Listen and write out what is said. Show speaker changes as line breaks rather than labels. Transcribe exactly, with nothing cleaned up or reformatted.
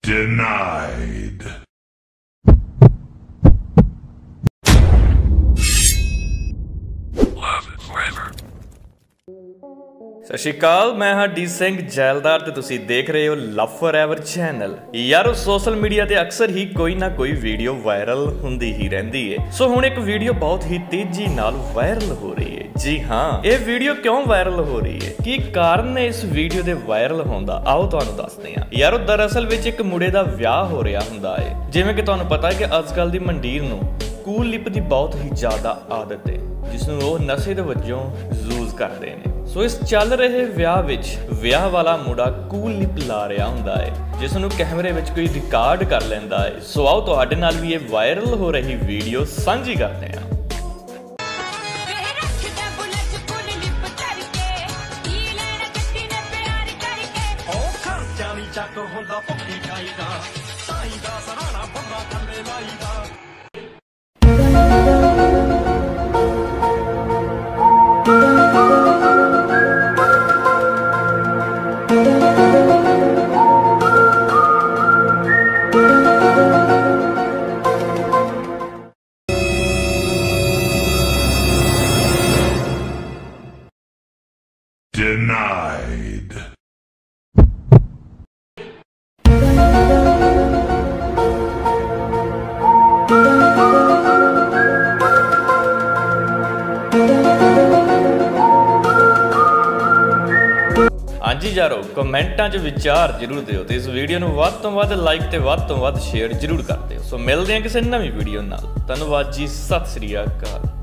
Denied. Love it forever.
ਸਤਿ ਸ਼੍ਰੀ ਅਕਾਲ, ਮੈਂ ਹਾਂ ਡੀ ਸਿੰਘ ਜੈਲਦਾਰ ਤੇ ਤੁਸੀਂ ਦੇਖ ਰਹੇ ਹੋ ਲਵ ਫੋਰਐਵਰ ਚੈਨਲ। ਯਾਰੋ ਸੋਸ਼ਲ ਮੀਡੀਆ ਤੇ ਅਕਸਰ ਹੀ ਕੋਈ ਨਾ ਕੋਈ ਵੀਡੀਓ ਵਾਇਰਲ ਹੁੰਦੀ ਹੀ ਰਹਿੰਦੀ ਹੈ। ਸੋ ਹੁਣ ਇੱਕ ਵੀਡੀਓ ਬਹੁਤ ਹੀ ਤੇਜ਼ੀ ਨਾਲ ਵਾਇਰਲ ਹੋ ਰਹੀ ਹੈ। ਜੀ ਹਾਂ, ਇਹ ਵੀਡੀਓ ਕਿਉਂ ਵਾਇਰਲ ਹੋ ਰਹੀ ਹੈ, ਕੀ ਕਾਰਨ ਹੈ ਇਸ ਵੀਡੀਓ ਦੇ ਵਾਇਰਲ ਹੋਣ ਦਾ, ਆਓ ਤੁਹਾਨੂੰ ਦੱਸਦੇ ਹਾਂ। ਯਾਰੋ ਦਰਅਸਲ ਵਿੱਚ ਇੱਕ ਮੁੰਡੇ ਦਾ ਵਿਆਹ ਹੋ ਰਿਹਾ ਹੁੰਦਾ ਹੈ। ਜਿਵੇਂ ਕਿ ਤੁਹਾਨੂੰ ਪਤਾ ਹੈ ਕਿ ਅੱਜ ਕੱਲ੍ਹ ਦੀ ਮੰਡੀਰ ਨੂੰ ਕੂਲ ਲਿਪ ਦੀ ਬਹੁਤ ਹੀ ਜ਼ਿਆਦਾ ਆਦਤ ਹੈ, ਜਿਸ ਨੂੰ ਉਹ ਨਸ਼ੇ ਦੇ ਵਜੋਂ ਯੂਜ਼ ਕਰਦੇ ਨੇ। ਸੋ ਇਸ ਚੱਲ ਰਹੇ ਵਿਆਹ ਵਿੱਚ ਵਿਆਹ ਵਾਲਾ ਮੁੰਡਾ ਕੂਲ ਲਿਪ ਲਾ ਰਿਹਾ ਹੁੰਦਾ ਹੈ, ਜਿਸ ਨੂੰ ਕੈਮਰੇ ਵਿੱਚ ਕੋਈ ਰਿਕਾਰਡ ਕਰ ਲੈਂਦਾ ਹੈ। ਸੋ ਆਓ ਤੁਹਾਡੇ ਨਾਲ ਵੀ ਇਹ ਵਾਇਰਲ ਹੋ ਰਹੀ ਵੀਡੀਓ ਸਾਂਝੀ ਕਰਦੇ ਹਾਂ।
Denied.
ਹਾਂਜੀ ਯਾਰੋ, ਕਮੈਂਟਾਂ 'ਚ ਵਿਚਾਰ ਜ਼ਰੂਰ ਦਿਓ ਤੇ ਇਸ ਵੀਡੀਓ ਨੂੰ ਵੱਧ ਤੋਂ ਵੱਧ ਲਾਈਕ ਤੇ ਵੱਧ ਤੋਂ ਵੱਧ ਸ਼ੇਅਰ ਜ਼ਰੂਰ ਕਰ ਦਿਓ। ਸੋ ਮਿਲਦੇ ਹਾਂ ਕਿਸੇ ਨਵੀਂ ਵੀਡੀਓ ਨਾਲ। ਧੰਨਵਾਦ ਜੀ, ਸਤਿ ਸ੍ਰੀ ਅਕਾਲ।